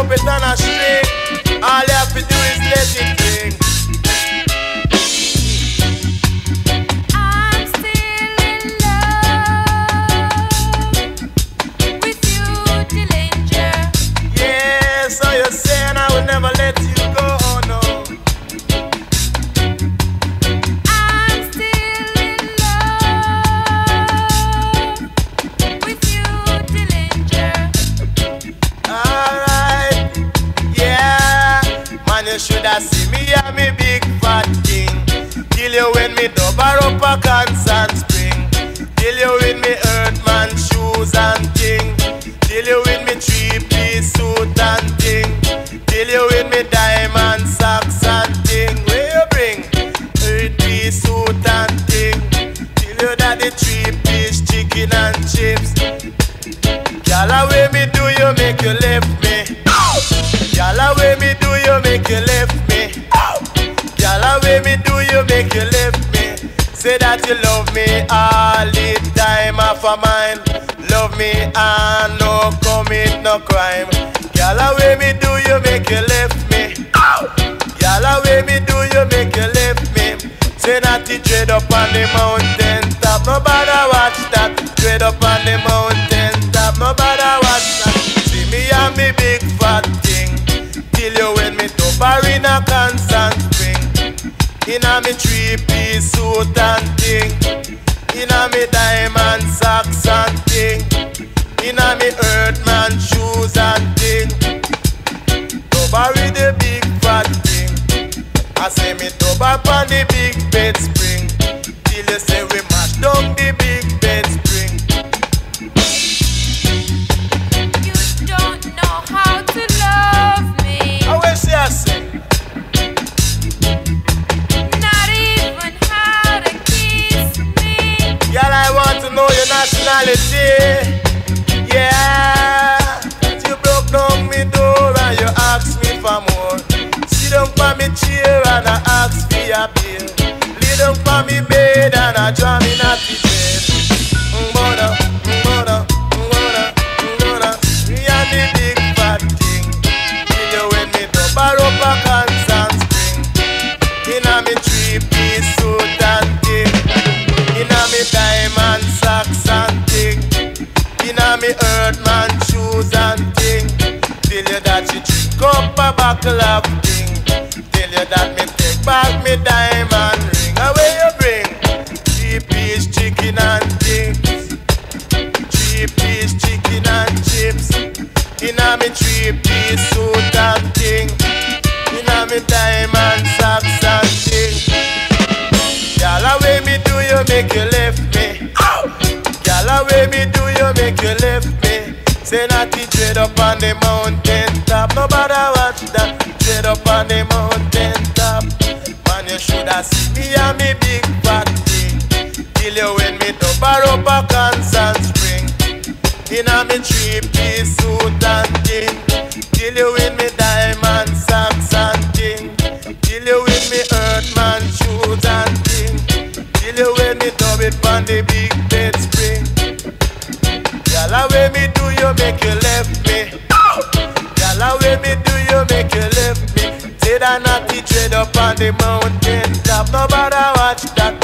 puppet on a string. All you have to do is let it ring. I'm still in love with you, Dillinger. Yeah, so you're saying I will never let you go, oh no. I'm still in love with you, Dillinger. Alright, yeah. Man, you shoulda see me and me big fat king. Kill you when me double up a constant spring. Kill you with me earthman shoes and ting. Kill you with me three-piece suit and ting. Kill you with me diamond socks and ting. Where you bring? Three-piece suit and ting. Kill you that the three-piece chicken and chips. Gyal, way me do you make you left me? Gyal, way me do you make you left me? Gyal, way me do you make you left me? Say that you love me all the time off of mine. Love me and no commit no crime. Gyal, way me do you make you left me? Gyal, way me do you make you left me? Say that you trade up on the mountain top. Nobody watch that. Trade up on the mountain top. Nobody watch that. See me and me big fat thing. Kill you when me top in a constant spring. Inna me three-piece suit and ting. Inna me diamond socks and ting. Inna me earthman shoes and ting. Toba with the big fat thing. I say me toba on the big bed spring. Till you say we mash down the big bed spring. You don't know how to love me. I wish I say. Not even how to kiss me. Girl, I want to know your nationality. Yeah, you broke down me door and you asked me for more. Sit down for me chair and I ask for your bill. Lay down for me bed and I draw me not the bed. Mbona, mbona, mbona, mbona. Me and the big fat thing. Till you when me double up a constant spring. Inna me three-piece suit and ting. Inna me diamond socks and ting. Inna me earthman shoes and ting. Tell you that you drink up a buckle of ting. Tell you that me take back me diamond ring. Away you bring three-piece chicken and things. Three-piece chicken and chips. Inna me three-piece suit and ting. Inna me diamond socks and ting. Gyal, way me do you make you left me? Gyal, way me do you make you left me? Say not to trade up on the mountain top. Nobody watch that. Trade up on the mountain top. Man, you shoulda see me and me big fat thing. Kill you when me double up a constant spring. Inna me three-piece suit and ting. Kill you with me diamond socks and ting. Kill you with me earthman shoes and ting. Kill you when me dub it on the big bed spring. Gyal, way me do you make you left me? Gyal, way me do you make you left me? Say that not to trade up on the mountain top. Nobody watch that.